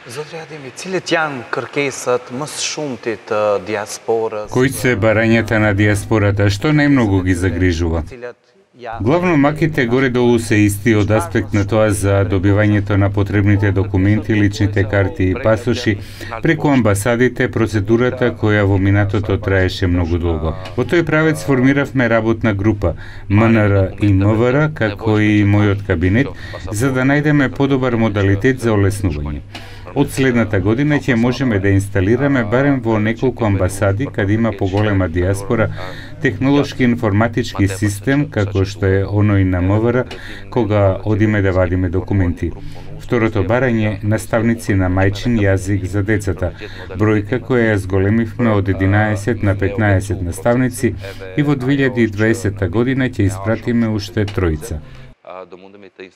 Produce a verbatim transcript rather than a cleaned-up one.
Зотрјадими, целиот јан кркесат më shumti të диаспорës. Кои се барањата на диаспората, што најмногу ги загрижува? Главно маките горе-долу се исти од аспект на тоа за добивањето на потребните документи, личните карти и пасоши, преку амбасадите, процедурата која во минатото траеше многу долго. Во тој правец формиравме работна група М Н Р и М В Р, како и мојот кабинет, за да најдеме подобар модалитет за олеснување. Од следната година ќе можеме да инсталираме барем во неколку амбасади каде има поголема диаспора технолошки информатички систем како што е оној на М В Р кога одиме да вадиме документи. Второто барање наставници на мајчин јазик за децата, бројка која ја зголемивме од единаесет на петнаесет наставници и во две илјади и дваесетта година ќе испратиме уште тројца.